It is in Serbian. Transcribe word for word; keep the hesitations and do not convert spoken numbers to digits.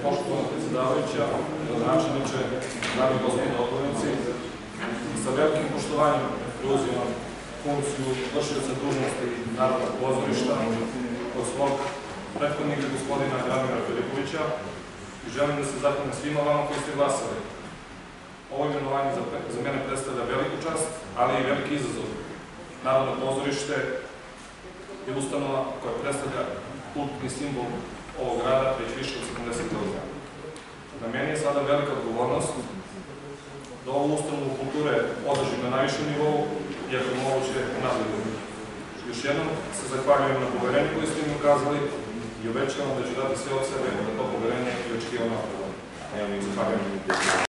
Poštovana predsedavajuća, gradonačelniče, dame i gospodo odbornici, sa velikim poštovanjem preuzimam funkciju vršioca dužnosti Narodnog pozorišta od svog prethodnika gospodina Radmira Filipovića i želim da se zahvalim svima vama koji ste glasali. Ovo imenovanje za mene predstavlja veliku čast, ali i veliki izazov. Narodno pozorište je ustanova koja predstavlja kultni simbol ovog grada već više od sedamdeset godina. Na meni je sada velika odgovornost da ovu ustanovu kulture održim na najvišem nivou i ako je moguće napredujem. Još jednom se zahvaljujem na poverenju koje ste mi ukazali i obećavam da ću dati sve od sebe da to poverenje i očekivano napredujem. Zahvaljujem.